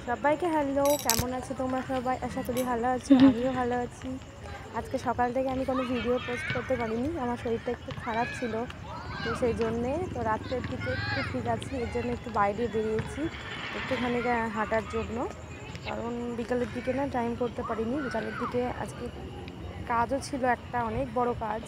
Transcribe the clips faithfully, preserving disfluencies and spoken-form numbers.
সবাইকে হ্যালো, কেমন আছো তোমরা সবাই? আশা করি ভালো আছো, আমিও ভালো আছি। আজকে সকাল থেকে আমি কোনো ভিডিও পোস্ট করতে পারিনি, আমার শরীরটা একটু খারাপ ছিল, তো সেই জন্যে তো রাত্রের দিকে একটু ঠিক আছি, এর জন্য একটু বাইরে বেরিয়েছি একটুখানি হাঁটার জন্য। কারণ বিকালের দিকে না টাইম করতে পারিনি, বিকালের দিকে আজকে কাজও ছিল একটা অনেক বড় কাজ,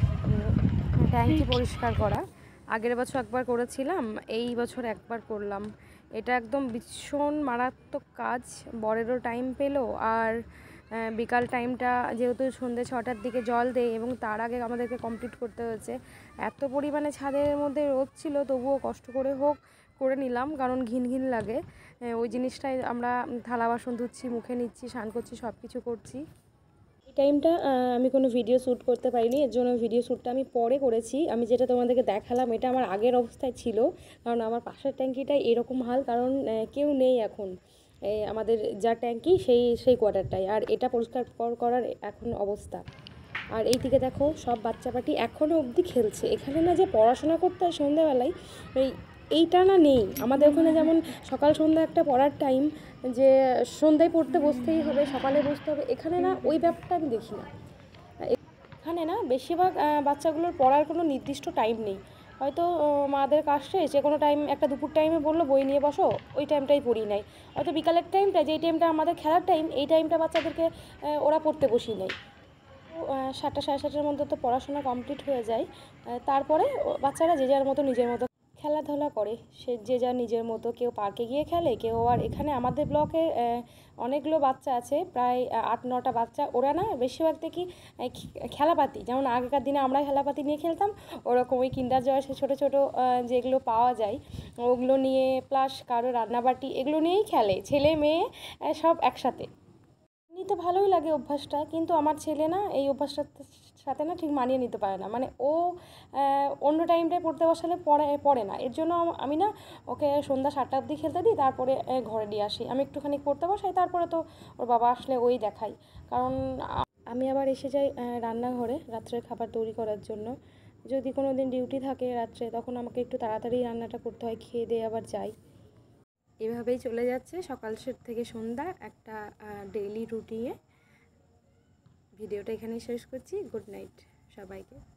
ট্যাঙ্কি পরিষ্কার করা। আগের বছর একবার করেছিলাম, এই বছর একবার করলাম। এটা একদম ভীষণ মারাত্মক কাজ, বরেরও টাইম পেলো আর বিকাল টাইমটা যেহেতু সন্ধ্যে ছটার দিকে জল দেয় এবং তার আগে আমাদেরকে কমপ্লিট করতে হয়েছে। এত পরিমাণে ছাদের মধ্যে রোদ ছিল, তবুও কষ্ট করে হোক করে নিলাম, কারণ ঘিন ঘিন লাগে ওই জিনিসটাই। আমরা থালা বাসন ধুচ্ছি, মুখে নিচ্ছি, স্নান করছি, সব কিছু করছি। এই টাইমটা আমি কোনো ভিডিও শ্যুট করতে পারিনি, এর জন্য ভিডিও শ্যুটটা আমি পরে করেছি। আমি যেটা তোমাদেরকে দেখালাম এটা আমার আগের অবস্থায় ছিল, কারণ আমার পাশের ট্যাঙ্কিটাই এরকম হাল, কারণ কেউ নেই এখন আমাদের যা ট্যাঙ্কি সেই সেই কোয়ার্টারটাই, আর এটা পরিষ্কার করার এখন অবস্থা। আর এই দিকে দেখো সব বাচ্চা পাটি এখনও অবধি খেলছে। এখানে না যে পড়াশোনা করতে হয় সন্ধ্যাবেলায়, এই এইটা না নেই আমাদের ওখানে। যেমন সকাল সন্ধ্যা একটা পড়ার টাইম, যে সন্ধ্যায় পড়তে বসতেই হবে, সকালে বসতে হবে, এখানে না ওই ব্যাপারটা আমি দেখি না। এখানে না বেশিরভাগ বাচ্চাগুলোর পড়ার কোনো নির্দিষ্ট টাইম নেই। হয়তো মাদের কাজ শেষ, যে কোনো টাইম একটা দুপুর টাইমে বললো বই নিয়ে বসো, ওই টাইমটাই পড়ি নাই। হয়তো বিকালের টাইমটা, যেই টাইমটা আমাদের খেলার টাইম, এই টাইমটা বাচ্চাদেরকে ওরা পড়তে বসিয়ে নেয়। সাতটা সাড়ে সাতটার মধ্যে তো পড়াশোনা কমপ্লিট হয়ে যায়, তারপরে বাচ্চারা যে যার মতো নিজের মতো খেলাধুলা করে, সে যে যার নিজের মতো। কেউ পার্কে গিয়ে খেলে, কেউ আর এখানে আমাদের ব্লকে অনেকগুলো বাচ্চা আছে, প্রায় আট নটা বাচ্চা। ওরা না বেশিরভাগ দেখি খেলাপাতি, যেমন আগেকার দিনে আমরা খেলাপাতি নিয়ে খেলতাম, ওরকম ওই কিন্ডার জয় সে ছোটো ছোটো যেগুলো পাওয়া যায় ওগুলো নিয়ে, প্লাস কারো রান্নাবাটি, এগুলো নিয়েই খেলে, ছেলে মেয়ে সব একসাথে। নিতে ভালোই লাগে অভ্যাসটা, কিন্তু আমার ছেলে না এই অভ্যাসটার সাথে না ঠিক মানিয়ে নিতে পারে না। মানে ও অন্য টাইমটায় পড়তে বসালে পড়ে পড়ে না, এর জন্য আমি না ওকে সন্ধ্যা সাতটা অবধি খেলতে দিই, তারপরে ঘরে নিয়ে আসি। আমি একটুখানি পড়তে বসাই, তারপরে তো ওর বাবা আসলে ওই দেখাই। কারণ আমি আবার এসে যাই রান্নাঘরে রাত্রের খাবার তৈরি করার জন্য। যদি কোনো দিন ডিউটি থাকে রাত্রে, তখন আমাকে একটু তাড়াতাড়ি রান্নাটা করতে হয়, খেয়ে দিয়ে আবার যাই। এভাবেই চলে যাচ্ছে সকাল থেকে সন্ধ্যা একটা ডেইলি রুটিনে। ভিডিওটা এখানেই শেষ করছি। গুড নাইট সবাইকে।